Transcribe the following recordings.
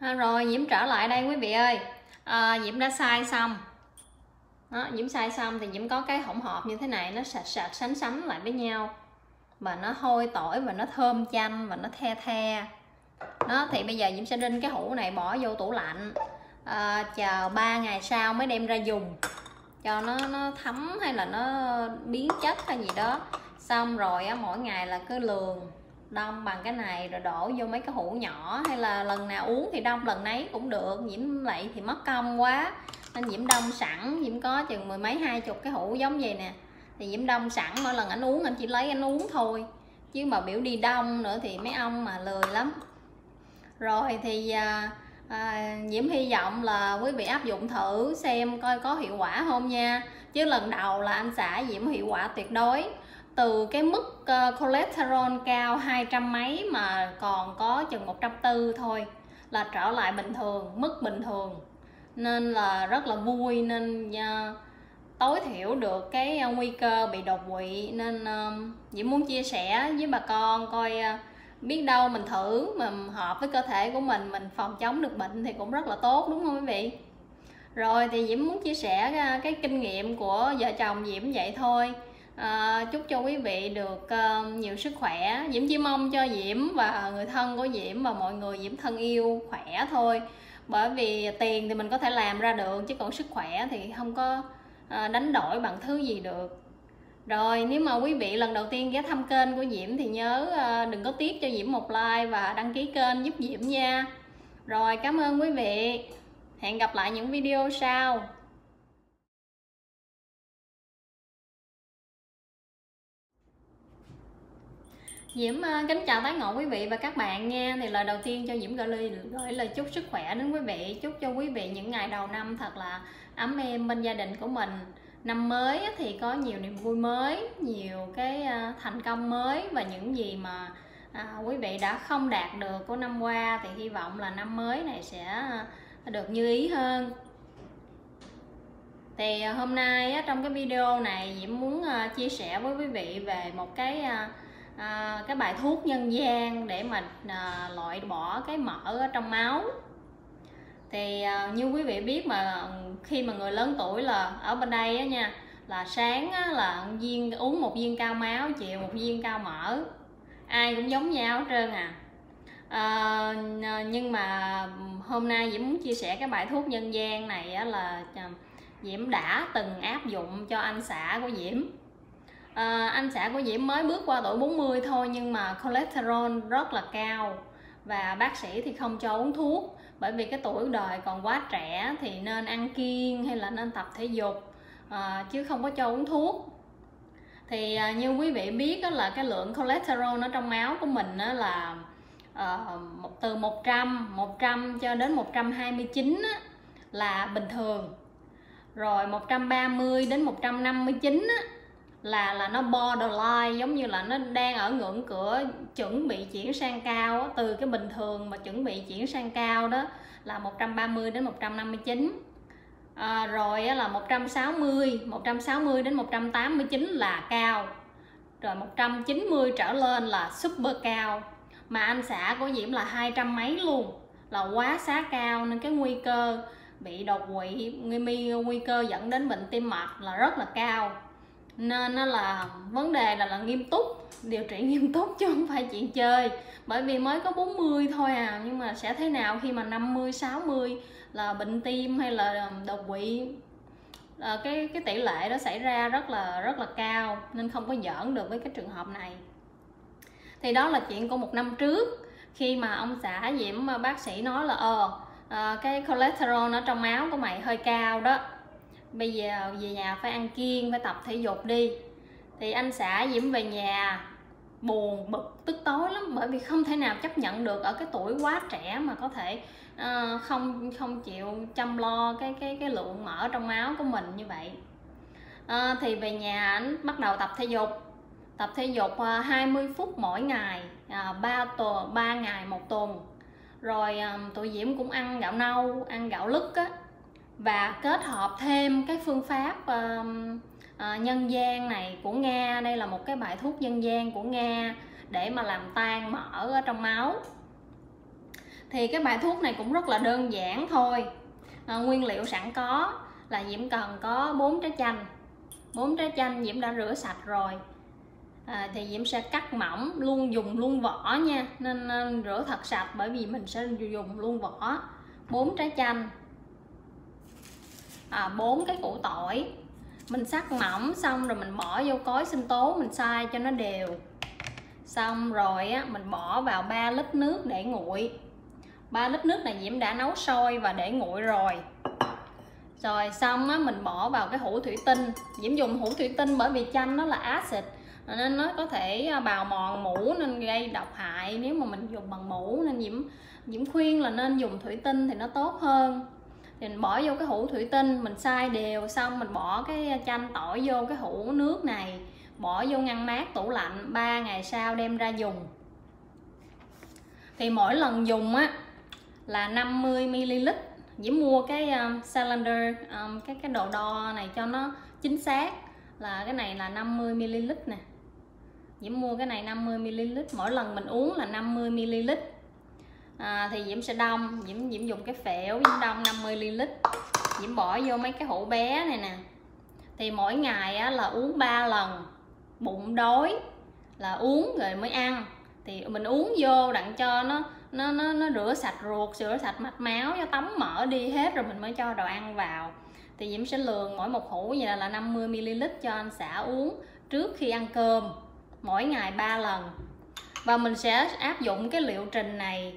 Rồi Diễm trở lại đây quý vị ơi. Diễm đã xay xong đó, Diễm xay xong thì Diễm có cái hỗn hợp như thế này, nó sạch sạch sánh sánh lại với nhau và nó hôi tỏi và nó thơm chanh và nó the the đó. Thì bây giờ Diễm sẽ đinh cái hũ này bỏ vô tủ lạnh, chờ 3 ngày sau mới đem ra dùng cho nó thấm hay là nó biến chất hay gì đó. Xong rồi á, mỗi ngày là cứ lường đông bằng cái này rồi đổ vô mấy cái hũ nhỏ, hay là lần nào uống thì đông lần nấy cũng được. Diễm vậy thì mất công quá nên Diễm đông sẵn. Diễm có chừng 10 mấy 20 cái hũ giống vậy nè, thì Diễm đông sẵn, mỗi lần anh uống anh chỉ lấy anh uống thôi, chứ mà biểu đi đông nữa thì mấy ông mà lười lắm. Rồi thì Diễm hy vọng là quý vị áp dụng thử xem coi có hiệu quả không nha. Chứ lần đầu là anh xả Diễm hiệu quả tuyệt đối. Từ cái mức cholesterol cao 200 mấy mà còn có chừng 140 thôi là trở lại bình thường, mức bình thường. Nên là rất là vui, nên tối thiểu được cái nguy cơ bị đột quỵ. Nên Diễm muốn chia sẻ với bà con coi, biết đâu mình thử mà hợp với cơ thể của mình phòng chống được bệnh thì cũng rất là tốt, đúng không quý vị? Rồi thì Diễm muốn chia sẻ cái kinh nghiệm của vợ chồng Diễm vậy thôi. Chúc cho quý vị được nhiều sức khỏe. Diễm chỉ mong cho Diễm và người thân của Diễm và mọi người Diễm thân yêu khỏe thôi. Bởi vì tiền thì mình có thể làm ra được, chứ còn sức khỏe thì không có đánh đổi bằng thứ gì được. Rồi nếu mà quý vị lần đầu tiên ghé thăm kênh của Diễm thì nhớ đừng có tiếc cho Diễm một like và đăng ký kênh giúp Diễm nha. Rồi cảm ơn quý vị. Hẹn gặp lại những video sau. Diễm kính chào tái ngộ quý vị và các bạn nha. Thì lời đầu tiên cho Diễm gửi lời chúc sức khỏe đến quý vị. Chúc cho quý vị những ngày đầu năm thật là ấm êm bên gia đình của mình. Năm mới thì có nhiều niềm vui mới, nhiều cái thành công mới, và những gì mà quý vị đã không đạt được của năm qua thì hy vọng là năm mới này sẽ được như ý hơn. Thì hôm nay trong cái video này Diễm muốn chia sẻ với quý vị về một cái bài thuốc nhân gian để mà loại bỏ cái mỡ ở trong máu. Thì như quý vị biết mà, khi mà người lớn tuổi là ở bên đây á nha, là sáng á, là uống một viên cao máu, chiều một viên cao mỡ, ai cũng giống nhau hết trơn nhưng mà hôm nay Diễm muốn chia sẻ cái bài thuốc nhân gian này á, là Diễm đã từng áp dụng cho anh xã của Diễm. Anh xã của Diễm mới bước qua tuổi 40 thôi, nhưng mà cholesterol rất là cao và bác sĩ thì không cho uống thuốc, bởi vì cái tuổi đời còn quá trẻ thì nên ăn kiêng hay là nên tập thể dục, chứ không có cho uống thuốc. Thì như quý vị biết đó, là cái lượng cholesterol ở trong máu của mình đó là từ 100 cho đến 129 á, là bình thường. Rồi 130 đến 159 á, là nó borderline, giống như là nó đang ở ngưỡng cửa chuẩn bị chuyển sang cao á. Từ cái bình thường mà chuẩn bị chuyển sang cao đó là 130 đến 159. Rồi là 160 đến 189 là cao. Rồi 190 trở lên là super cao. Mà anh xã của Diễm là 200 mấy luôn, là quá xá cao, nên cái nguy cơ bị đột quỵ, nguy cơ dẫn đến bệnh tim mạch là rất là cao. Nên nó là vấn đề là nghiêm túc, điều trị nghiêm túc chứ không phải chuyện chơi. Bởi vì mới có 40 thôi nhưng mà sẽ thế nào khi mà 50, 60 là bệnh tim hay là đột quỵ. Cái tỷ lệ đó xảy ra rất là cao, nên không có giỡn được với cái trường hợp này. Thì đó là chuyện của một năm trước, khi mà ông xã Diễm, bác sĩ nói là cái cholesterol ở trong máu của mày hơi cao đó, bây giờ về nhà phải ăn kiêng, phải tập thể dục đi. Thì anh xã Diễm về nhà buồn bực tức tối lắm, bởi vì không thể nào chấp nhận được ở cái tuổi quá trẻ mà có thể không chịu chăm lo cái lượng mỡ trong máu của mình như vậy. Thì về nhà anh bắt đầu tập thể dục 20 phút mỗi ngày, 3 ngày một tuần. Rồi tụi Diễm cũng ăn gạo nâu, ăn gạo lứt á, và kết hợp thêm cái phương pháp nhân gian này của Nga. Đây là một cái bài thuốc nhân gian của Nga để mà làm tan mỡ ở trong máu. Thì cái bài thuốc này cũng rất là đơn giản thôi. Nguyên liệu sẵn có là Diễm cần có 4 trái chanh. 4 trái chanh Diễm đã rửa sạch rồi. Thì Diễm sẽ cắt mỏng, dùng luôn vỏ nha, nên rửa thật sạch bởi vì mình sẽ dùng luôn vỏ. 4 trái chanh, 4 cái củ tỏi mình cắt mỏng, xong rồi mình bỏ vô cối sinh tố, mình xay cho nó đều. Xong rồi á, mình bỏ vào 3 lít nước để nguội. 3 lít nước này Diễm đã nấu sôi và để nguội rồi. Rồi xong á, mình bỏ vào cái hũ thủy tinh. Diễm dùng hũ thủy tinh bởi vì chanh nó là acid nên nó có thể bào mòn mũ nên gây độc hại nếu mà mình dùng bằng mũ, nên Diễm khuyên là nên dùng thủy tinh thì nó tốt hơn. Thì mình bỏ vô cái hũ thủy tinh, mình xay đều, xong mình bỏ cái chanh tỏi vô cái hũ nước này, bỏ vô ngăn mát tủ lạnh, 3 ngày sau đem ra dùng. Thì mỗi lần dùng á là 50ml. Diễm mua cái cylinder, cái đồ đo này cho nó chính xác, là cái này là 50ml nè. Diễm mua cái này 50ml, mỗi lần mình uống là 50ml. Thì Diễm sẽ đông, Diễm dùng cái phễu Diễm đông 50ml. Diễm bỏ vô mấy cái hũ bé này nè. Thì mỗi ngày á, là uống 3 lần, bụng đói là uống rồi mới ăn. Thì mình uống vô đặng cho nó rửa sạch ruột, rửa sạch mạch máu, cho tống mỡ đi hết rồi mình mới cho đồ ăn vào. Thì Diễm sẽ lường mỗi một hũ vậy là 50ml cho anh xã uống trước khi ăn cơm, mỗi ngày 3 lần. Và mình sẽ áp dụng cái liệu trình này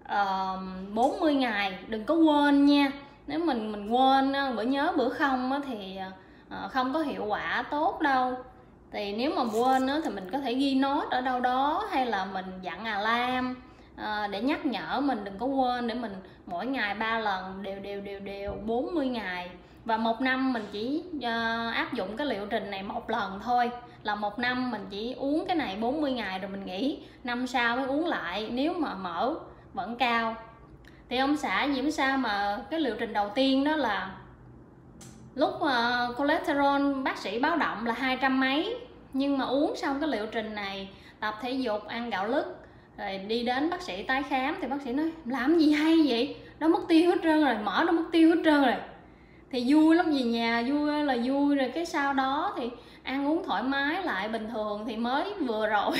40 ngày, đừng có quên nha. Nếu mình quên bữa nhớ bữa không thì không có hiệu quả tốt đâu. Thì nếu mà quên thì mình có thể ghi nốt ở đâu đó, hay là mình dặn alarm để nhắc nhở mình đừng có quên, để mình mỗi ngày 3 lần đều 40 ngày. Và 1 năm mình chỉ áp dụng cái liệu trình này 1 lần thôi, là 1 năm mình chỉ uống cái này 40 ngày rồi mình nghỉ, năm sau mới uống lại nếu mà mỡ vẫn cao. Thì ông xã Diễm sao mà cái liệu trình đầu tiên đó là lúc cholesterol bác sĩ báo động là 200 mấy, nhưng mà uống xong cái liệu trình này, tập thể dục, ăn gạo lứt, rồi đi đến bác sĩ tái khám thì bác sĩ nói làm gì hay vậy, nó mất tiêu hết trơn rồi, mỡ nó mất tiêu hết trơn rồi. Thì vui lắm, về nhà vui là vui rồi, cái sau đó thì ăn uống thoải mái lại bình thường. Thì mới vừa rồi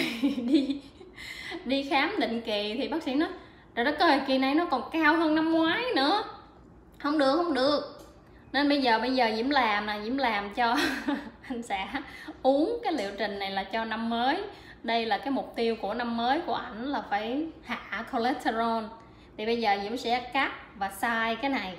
đi khám định kỳ thì bác sĩ nói trời đất ơi, kỳ này nó còn cao hơn năm ngoái nữa, không được. Nên bây giờ Diễm làm cho anh xã uống cái liệu trình này là cho năm mới. Đây là cái mục tiêu của năm mới của ảnh là phải hạ cholesterol. Thì bây giờ Diễm sẽ cắt và xay cái này.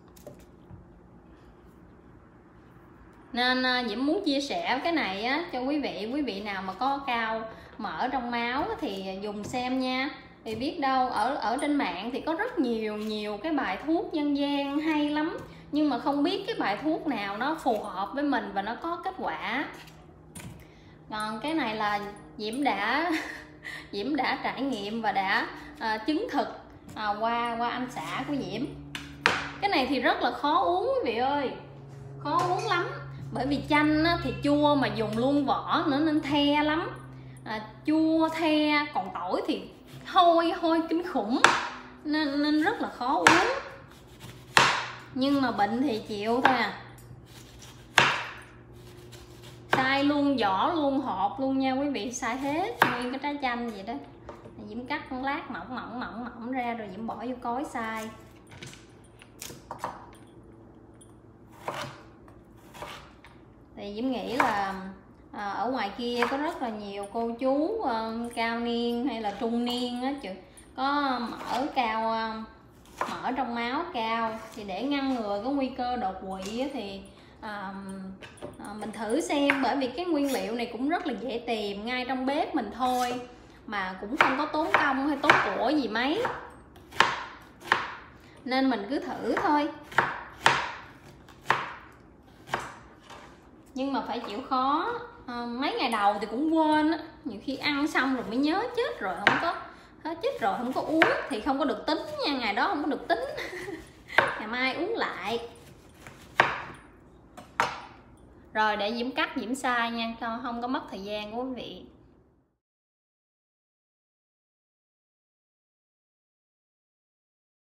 Nên Diễm muốn chia sẻ cái này á, cho quý vị nào mà có cao mỡ trong máu thì dùng xem nha. Thì biết đâu ở trên mạng thì có rất nhiều cái bài thuốc dân gian hay lắm, nhưng mà không biết cái bài thuốc nào nó phù hợp với mình và nó có kết quả. Còn cái này là Diễm đã trải nghiệm và đã chứng thực qua anh xã của Diễm. Cái này thì rất là khó uống quý vị ơi, khó uống lắm. Bởi vì chanh thì chua mà dùng luôn vỏ nữa nên the lắm, chua the. Còn tỏi thì hôi kinh khủng, nên rất là khó uống. Nhưng mà bệnh thì chịu thôi à. Xay luôn vỏ luôn hộp luôn nha quý vị, xay hết nguyên cái trái chanh vậy đó. Diễm cắt một lát mỏng ra rồi Diễm bỏ vô cối xay. Thì Diễm nghĩ là ở ngoài kia có rất là nhiều cô chú cao niên hay là trung niên á, có mỡ cao, mỡ trong máu cao. Thì để ngăn ngừa cái nguy cơ đột quỵ á, thì mình thử xem. Bởi vì cái nguyên liệu này cũng rất là dễ tìm ngay trong bếp mình thôi, mà cũng không có tốn công hay tốn của gì mấy, nên mình cứ thử thôi. Nhưng mà phải chịu khó. Mấy ngày đầu thì cũng quên á, nhiều khi ăn xong rồi mới nhớ chết rồi không có uống thì không có được tính nha, ngày đó không có được tính. Ngày mai uống lại. Rồi để Diễm cắt Diễm xay nha, không có mất thời gian của quý vị.